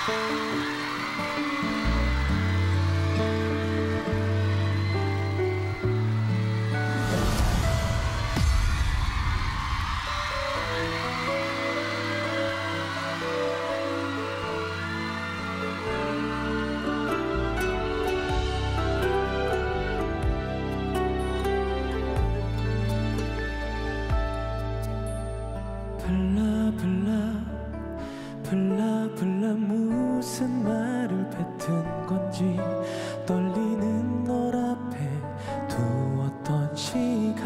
블라블라 무슨 말을 뱉은 건지 떨리는 널 앞에 두었던 시간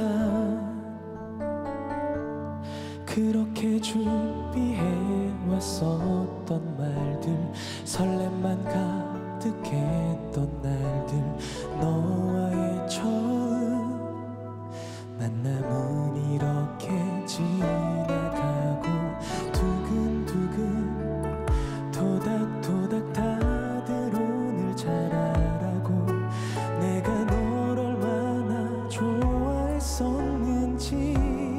그렇게 준비해 왔었던 말들 설렘만 가득했던 날들 너와의 처음 만남은 이렇게 지나가고 두근두근 토닥토닥 다들 오늘 잘하라고 내가 널 얼마나 좋아했었는지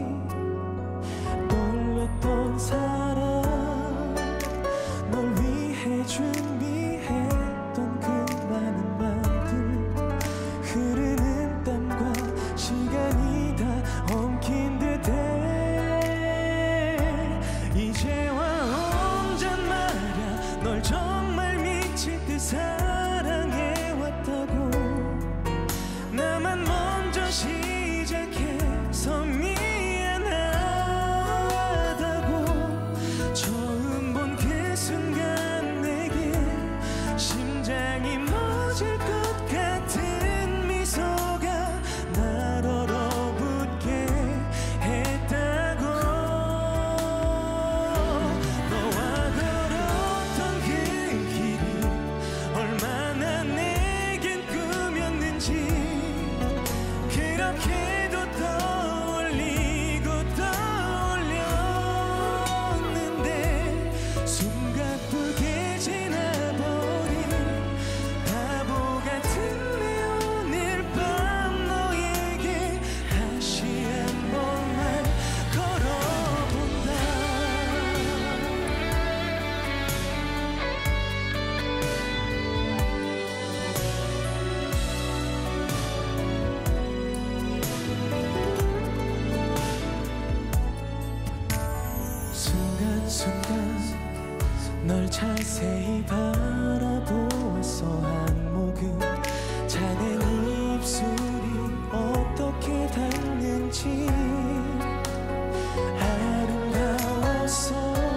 떨렸던 사랑 널 위해 준비했던 그 많은 말들 흐르는 땀과 시간이 다 엉킨 듯해 이제와 널 정말 미칠 듯 사랑해왔다고 나만 먼저 시작해서 미안하다고 처음 본 그 순간 내게 심장이 멎을 것 같은 미소가 날 얼어붙게 했다고 얼마나 내겐 꿈이었는지 그렇게도 떠올리고 떠올렸는데 숨가쁘게 지나버린 바보 같은 내 오늘 밤 너에게 다시 한 번만 걸어본다 순간 널 자세히 바라보았어 한 모금 자넨 입술이 어떻게 닿는지 아름다웠어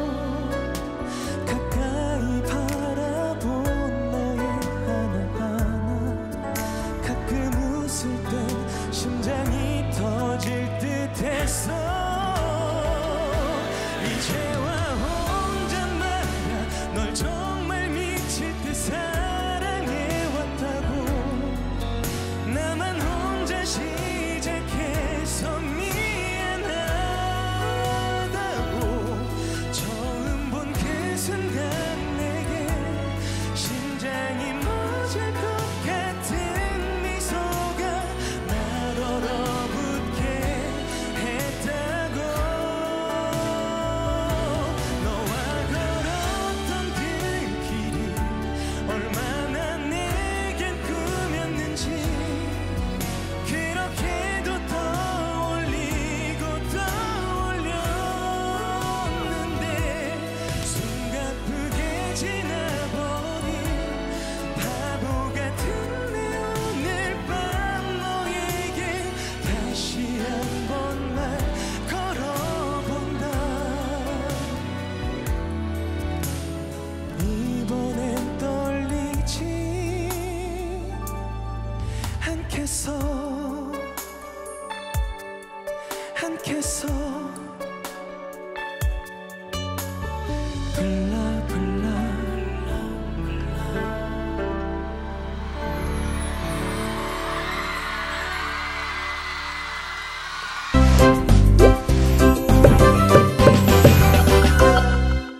가까이 바라본 너의 하나하나 가끔 웃을 땐 심장이 터질 듯했어 이제와 혼잣말야 널 정말 미칠 듯 사랑해왔다고 나만 혼자 시작해서 미안하다고 처음 본 그 순간 내게 심장이 멎을 것 같은 미소가 날 얼어붙게 했다고 얼마나 내겐 꿈이었는지 그렇게도 떠올리고 떠올렸는데 숨가쁘게 지나버린 바보 같은 내 오늘 밤 너에게 다시 한 번만 걸어본다 이번엔 떨리지 않겠어